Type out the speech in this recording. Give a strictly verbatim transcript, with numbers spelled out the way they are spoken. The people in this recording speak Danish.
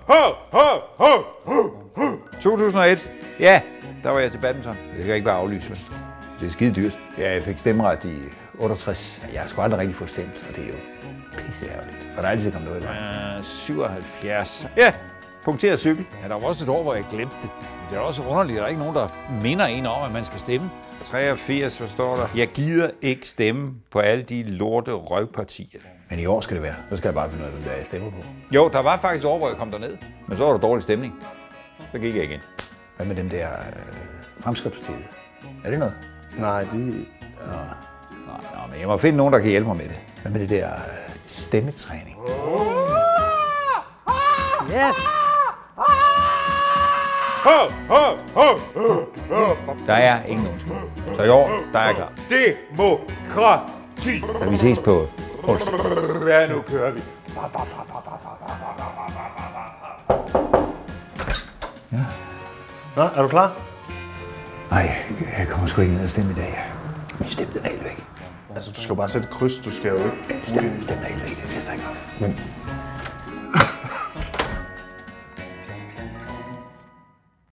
to tusind og et. Ja, der var jeg til badminton. Det kan ikke bare aflyse, vel? Det er skide dyrt. Ja, jeg fik stemmeret i otteogtres. Jeg har sgu aldrig rigtig fået stemt, og det er jo pisseærgerligt. For der er altid kommet noget i vejen. Uh, syvoghalvfjerds. Ja, punkteret cykel. Ja, der var også et år, hvor jeg glemte det. Men det er også underligt, at der er ikke nogen, der minder en om, at man skal stemme. treogfirs, hvad står der? Jeg gider ikke stemme på alle de lorte røvpartier. Men i år skal det være. Så skal jeg bare finde ud af, hvem der jeg stemmer på. Jo, der var faktisk år, hvor jeg kom derned. Men så var der dårlig stemning. Så gik jeg igen. Hvad med dem der øh, Fremskridtspartiet? Er det noget? Nej, de... Nå. Nå, nå, men jeg må finde nogen, der kan hjælpe mig med det. Hvad med det der øh, stemmetræning? Yes! Der er ingen undskyld. Så i år, der er jeg klar. Demokrati! Så vi ses på onsdag. Ja, nu kører vi. Ja. Nå, er du klar? Nej, jeg kommer sgu ikke ned og stemme i dag. Min stemme, den er helt væk. Altså, du skal jo bare sætte kryds, du skal jo ikke... Stemmen, stemmen er helt væk, det er næste gang. Men